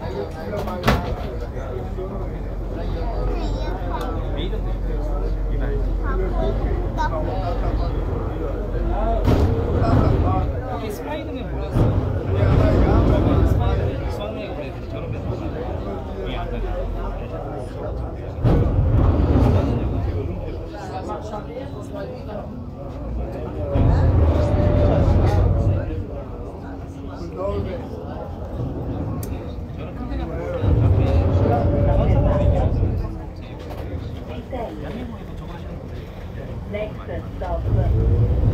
메이드도 있고요. 여기 스파이더맨 보셨어요? 스파이더맨 수학여행 보내서 저런 데서 이게 안 되죠. Next stop.